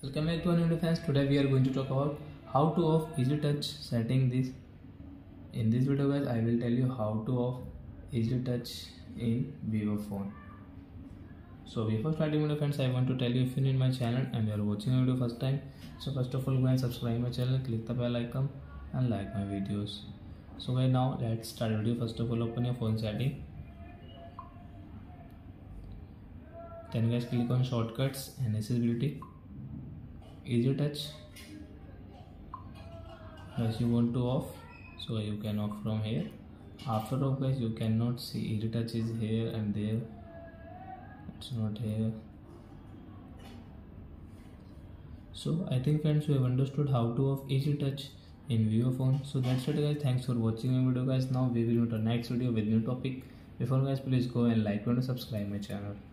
Welcome back to our new fans. Today we are going to talk about how to off Easy Touch setting. In this video guys, I will tell you how to off Easy Touch in Vivo phone. So before starting video friends, I want to tell you, if you're new in my channel and you are watching a video first time, so first of all go and subscribe my channel, click the bell icon and like my videos. So guys, now let's start video. First of all, open your phone setting. Then guys, click on shortcuts and accessibility, Easy Touch. Guys, you want to off, so you can off from here. After off guys, you cannot see Easy Touch is here and there, it's not here. So I think friends, you have understood how to off Easy Touch in Vivo phone. So that's it guys, thanks for watching my video guys. Now we will meet our next video with new topic. Before guys, please go and like and subscribe my channel.